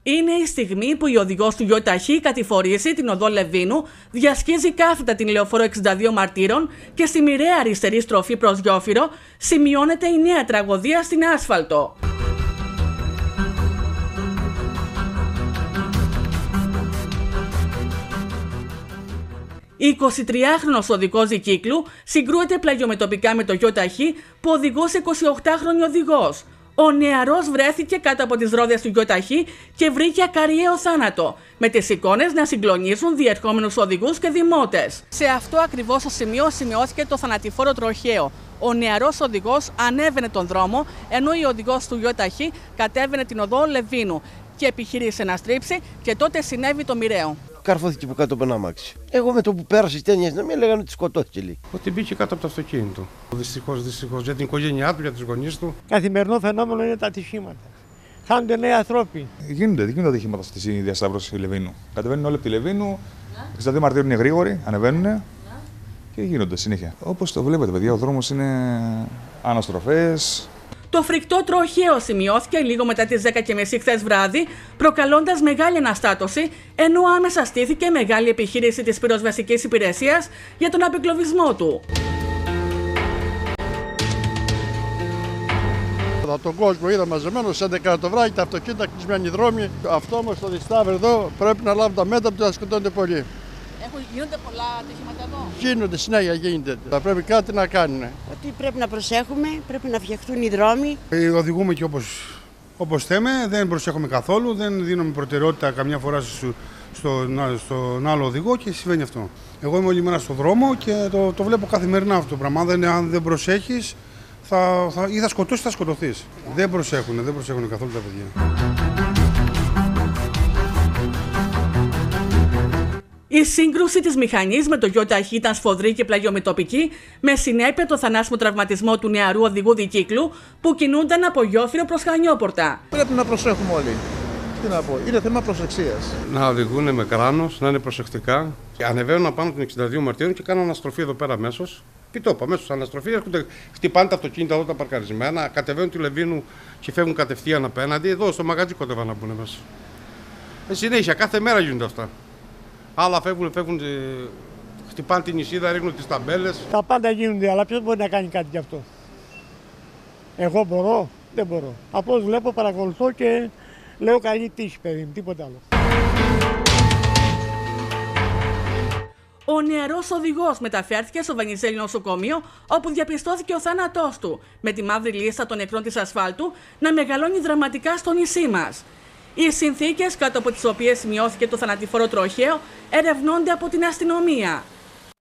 Είναι η στιγμή που η οδηγός του ΙΟΤΑΧΗ κατηφορήσει την οδό Λεβίνου, διασχίζει κάθετα την λεωφόρο 62 Μαρτύρων και στη μοιραία αριστερή στροφή προς Γιόφυρο σημειώνεται η νέα τραγωδία στην άσφαλτο. Η 23χρονος οδηγός δικύκλου συγκρούεται πλαγιομετωπικά με το ΙΟΤΑΧΗ που οδηγούσε 28χρονη οδηγός. Ο νεαρός βρέθηκε κάτω από τις ρόδες του ΙΟΤΑΧΗ και βρήκε ακαριαίο θάνατο, με τις εικόνες να συγκλονίζουν διερχόμενους οδηγούς και δημότες. Σε αυτό ακριβώς το σημείο σημειώθηκε το θανατηφόρο τροχαίο. Ο νεαρός οδηγός ανέβαινε τον δρόμο, ενώ η οδηγός του ΙΟΤΑΧΗ κατέβαινε την οδό Λεβίνου και επιχείρησε να στρίψει και τότε συνέβη το μοιραίο. Καρφώθηκε από κάτω από ένα αμάξι. Εγώ με το που πέρασε η ταινία αστυνομία λέγανε ότι σκοτώθηκε λίγο. Ότι μπήκε κάτω από το αυτοκίνητο. Δυστυχώς για την οικογένειά του, για τους γονείς του. Καθημερινό φαινόμενο είναι τα ατυχήματα. Χάνονται νέοι ανθρώποι. Γίνονται ατυχήματα στη διασταύρωση Λεβίνου. Κατεβαίνουν όλοι από τη Λεβίνου, 62 Μαρτίου είναι γρήγοροι, ανεβαίνουν και γίνονται συνέχεια. Όπως το βλέπετε, παιδιά, ο δρόμος είναι αναστροφές. Το φρικτό τροχαίο σημειώθηκε λίγο μετά τις 10:30 χθες βράδυ, προκαλώντας μεγάλη αναστάτωση, ενώ άμεσα στήθηκε μεγάλη επιχείρηση της πυροσβεστικής υπηρεσίας για τον απεγκλωβισμό του. Τον κόσμο είδα μαζεμένο σε 11 το βράδυ, τα αυτοκίνητα κλεισμένοι δρόμοι. Αυτό όμως το Διστάβερ εδώ πρέπει να λάβουν τα μέτρα που θα σκοτώνται πολύ. Γίνονται πολλά ατυχήματα εδώ. Γίνονται, συνέχεια γίνεται. Θα πρέπει κάτι να κάνουν. Ότι πρέπει να προσέχουμε, πρέπει να φτιαχτούν οι δρόμοι. Οδηγούμε και όπως θέμε, δεν προσέχουμε καθόλου, δεν δίνουμε προτεραιότητα καμιά φορά στον άλλο οδηγό και συμβαίνει αυτό. Εγώ είμαι όλη μέρα στον δρόμο και το βλέπω καθημερινά αυτό το πράγμα. Αν δεν προσέχεις, ή θα σκοτώσεις ή θα σκοτωθείς. Δεν προσέχουν καθόλου τα παιδιά. Η σύγκρουση της μηχανής με το ΙΟΤΑΧΗ ήταν σφοδρή και πλαγιομετωπική, με συνέπεια το θανάσιμο τραυματισμό του νεαρού οδηγού δικύκλου που κινούνταν από Γιόφυρο προς Χανιόπορτα. Πρέπει να προσέχουμε όλοι. Τι να πω, είναι θέμα προσεξίας. Να οδηγούν με κράνος, να είναι προσεκτικά. Ανεβαίνουν απάνω την 62 Μαρτίου και κάνουν αναστροφή εδώ πέρα αμέσως. Πιτόπου, αμέσως αναστροφή, έρχονται, χτυπάνε τα αυτοκίνητα εδώ τα παρκαρισμένα, κατεβαίνουν τη Λεβίνου και φεύγουν κατευθείαν απέναντι. Εδώ στο μαγαζί κοντεύαν να μπουν μέσα. Συνέχεια, κάθε μέρα γίνονται αυτά. Άλλα φεύγουν, χτυπάνε την νησίδα, ρίχνουν τις ταμπέλες. Τα πάντα γίνονται, αλλά ποιος μπορεί να κάνει κάτι γι' αυτό. Εγώ μπορώ, δεν μπορώ. Απλώς βλέπω, παρακολουθώ και λέω καλή τύχη, παιδί μου, τίποτα άλλο. Ο νεαρός οδηγός μεταφέρθηκε στο Βενιζέλιο νοσοκομείο, όπου διαπιστώθηκε ο θάνατός του, με τη μαύρη λίστα των νεκρών της ασφάλτου να μεγαλώνει δραματικά στο νησί μας. Οι συνθήκες κάτω από τις οποίες σημειώθηκε το θανατηφόρο τροχαίο ερευνώνται από την αστυνομία.